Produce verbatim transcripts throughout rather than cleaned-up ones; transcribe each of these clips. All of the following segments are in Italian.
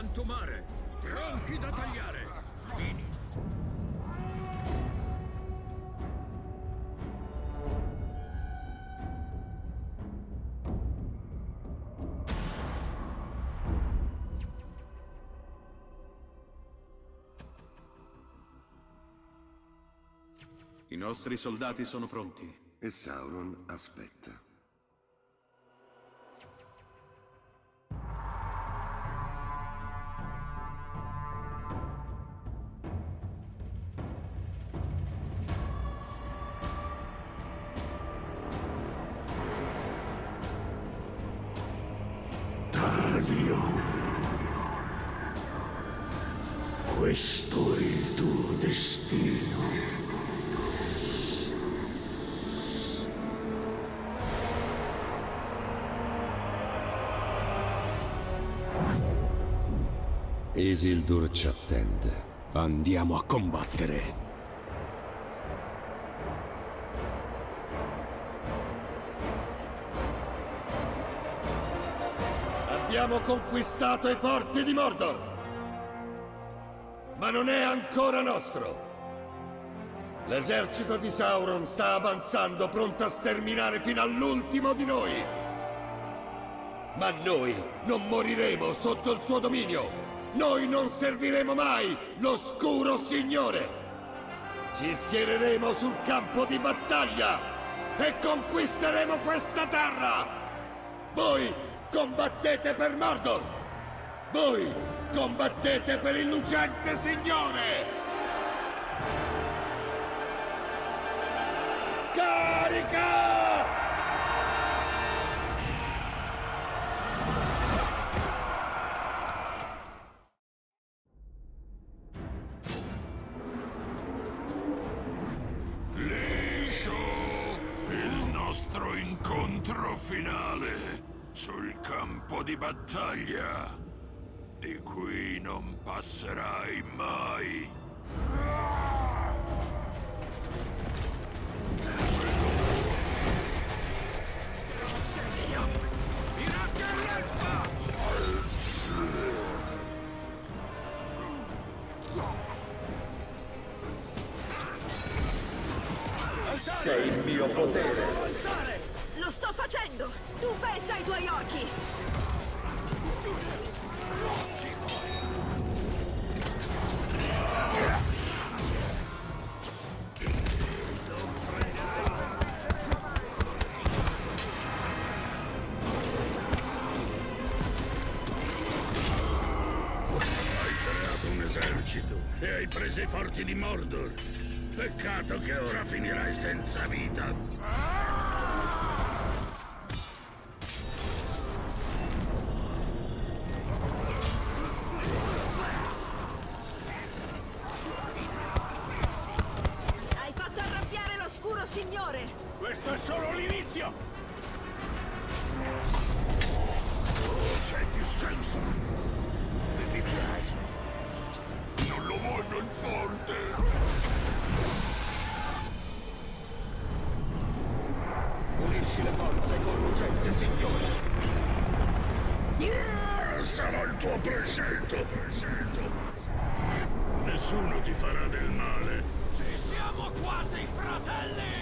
frantumare, pronti da tagliare. Fini. I nostri soldati sono pronti. E Sauron aspetta. Taglio. Questo è il tuo destino. Isildur ci attende. Andiamo a combattere. Abbiamo conquistato i forti di Mordor, ma non è ancora nostro. L'esercito di Sauron sta avanzando, pronto a sterminare fino all'ultimo di noi. Ma noi non moriremo sotto il suo dominio. Noi non serviremo mai l'Oscuro Signore! Ci schiereremo sul campo di battaglia e conquisteremo questa terra! Voi combattete per Mordor! Voi combattete per il lucente Signore! Carica! Incontro finale sul campo di battaglia. Di qui non passerai mai. Sei il mio potere. Lo sto facendo! Tu pensa ai tuoi occhi! Hai creato un esercito e hai preso i forti di Mordor. Peccato che ora finirai senza vita. Signore! Questo è solo l'inizio! Oh, c'è dissenso! E mi piace! Non lo voglio in forte! Unisci le forze con lucente Signore! Ah, sarò il tuo prescelto! prescelto! Nessuno ti farà del male! Ci siamo quasi fratelli!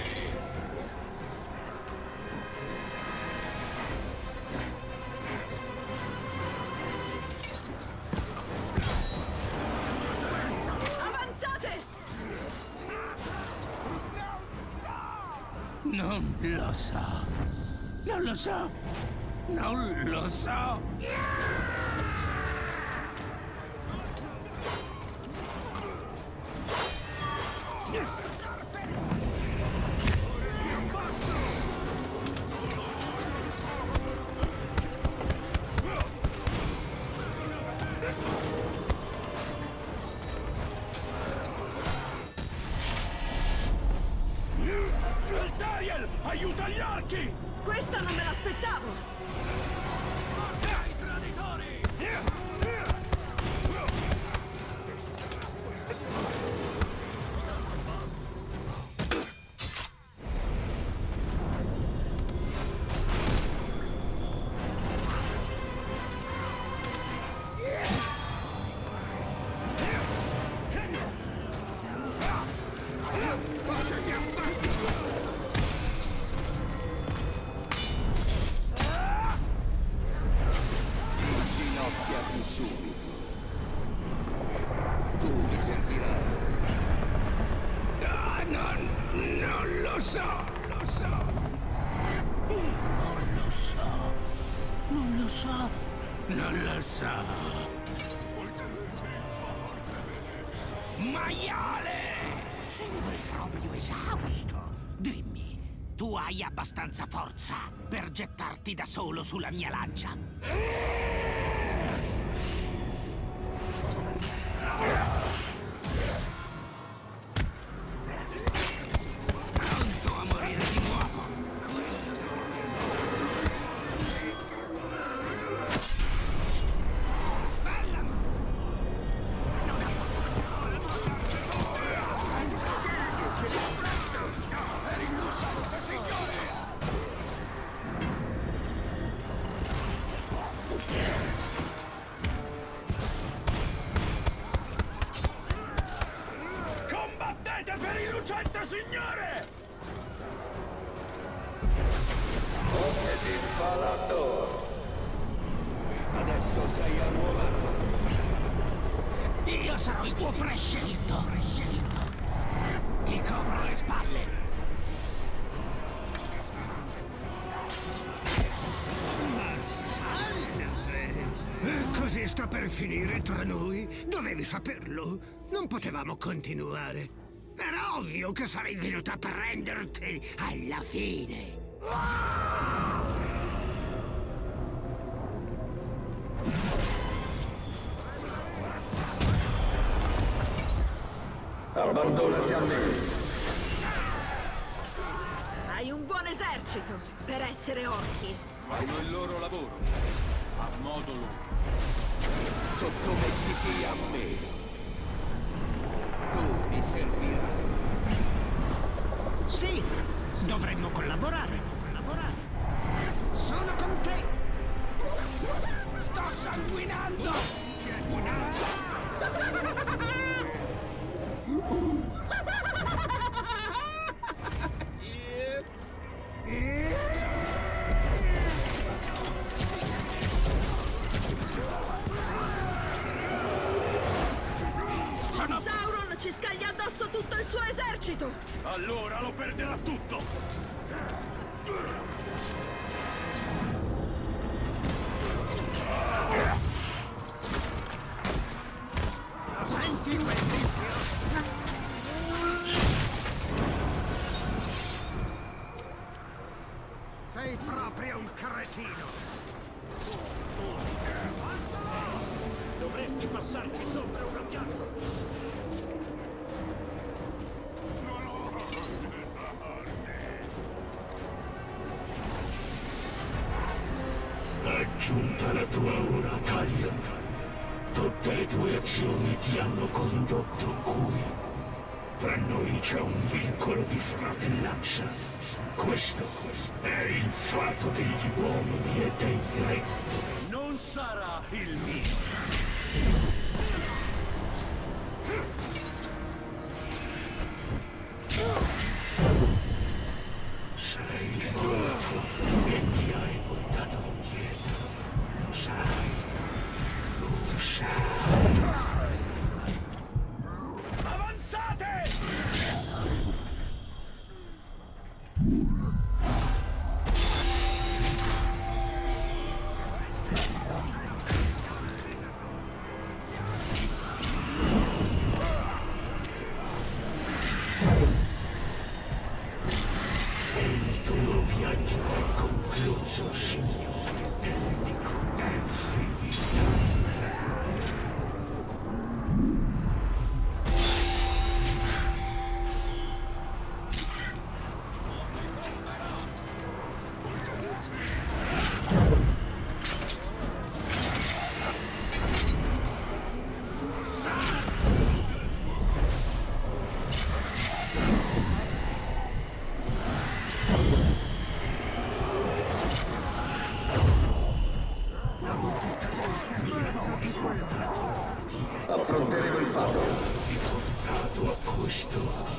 Non lo so. Non lo so. Non lo so. Aiuta gli archi! Questa non me l'aspettavo! Dai, traditori! Rinfacciati subito. Tu mi servirai. Ah, non, non lo so, lo so. Non lo so. Non lo so. Non lo so. Maiale! Sembri proprio esausto. Dimmi, tu hai abbastanza forza per gettarti da solo sulla mia lancia? Pronto a morire di nuovo? Bella! Non ha Combattete per il lucente signore! Come di Falador. Adesso sei annuovato. Io sarò il tuo prescelto, prescelto. Ti copro le spalle. Ma salve! E così sta per finire tra noi? Dovevi saperlo. Non potevamo continuare. Era ovvio che sarei venuta a prenderti alla fine. Abbandonati a me. Hai un buon esercito per essere orchi. Fanno il loro lavoro. A modo loro. Sottomettiti a me. Tu mi servirai. Sì, dovremmo collaborare. Collaborare. Sono con te. Sto sanguinando. Sauron ci scaglia addosso tutto il suo esercito. Allora lo perderà tutto! Senti quel fischio? Sei proprio un cretino. Dovresti passarci sopra una piazza! È giunta la tua ora, Talion. Tutte le tue azioni ti hanno condotto qui. Fra noi c'è un vincolo di fratellanza. Questo è il fato degli uomini e dei re. Non sarà il mio! Sei morto e ti hai portato indietro. Lo sai. Lo sai. Avanzate! Il tuo viaggio è concluso, signore Eldico. È finito. Affronteremo il fato. Riportato a questo.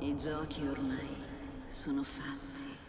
I giochi ormai sono fatti.